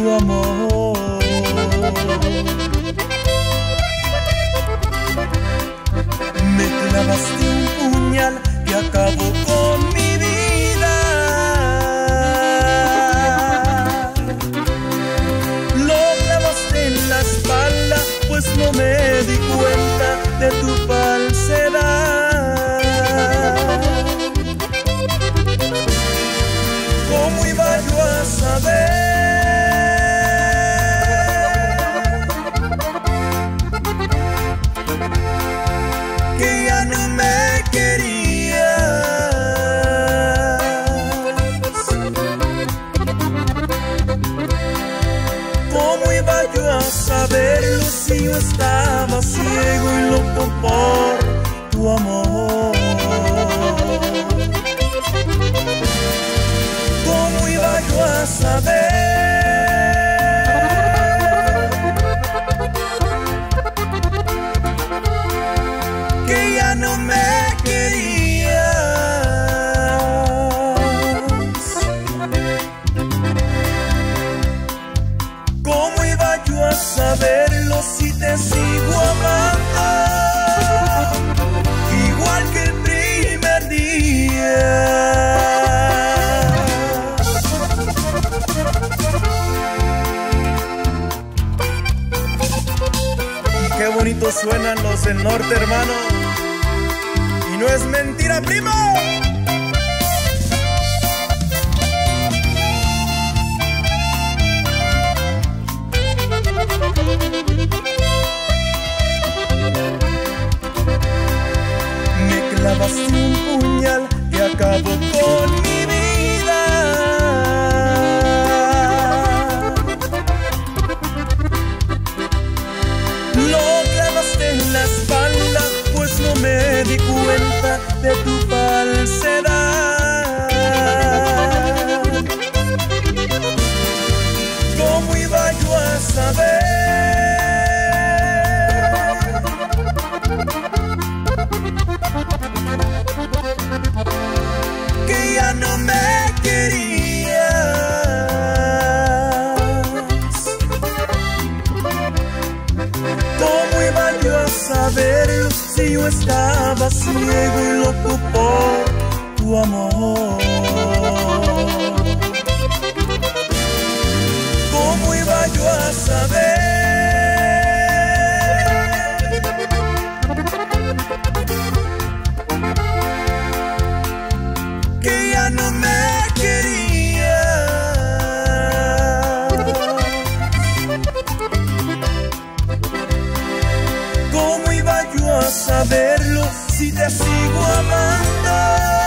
tu amor. Me clavaste un puñal que acabó con mi vida. Lo clavaste en la espalda, pues no me di cuenta de tu falsedad. ¿Cómo iba yo a saber que ya no me querías? ¿Cómo iba yo a saberlo si yo estaba ciego y loco por tu amor? ¿Cómo iba yo a saber que ya no me querías? ¿Cómo iba yo a saberlo si te sigo amando igual que el primer día? Qué bonito suenan los del norte, hermano. Y no es mentira, primo. Me clavaste un puñal que acabó con mi vida. Lo clavaste en la espalda, pues no me di cuenta de tu falsedad. ¿Cómo iba yo a saber que ya no me querías? ¿Cómo iba yo a saberlo si yo estaba ciego y loco por tu amor? ¿Cómo iba yo a saber que ya no me querías? ¿Cómo iba yo a saberlo si te sigo amando?